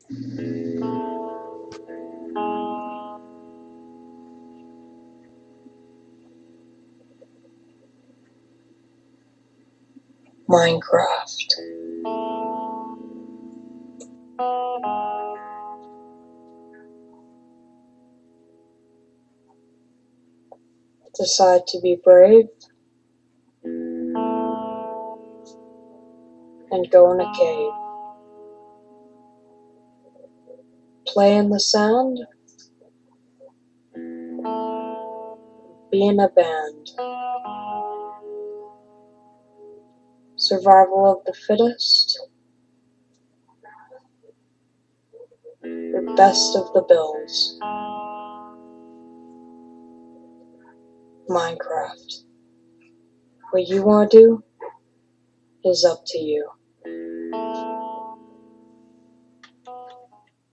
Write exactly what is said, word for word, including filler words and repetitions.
Minecraft. Decide to be brave and go in a cave. Play in the sand. Be in a band. Survival of the fittest. Your best of the bills. Minecraft. What you want to do is up to you.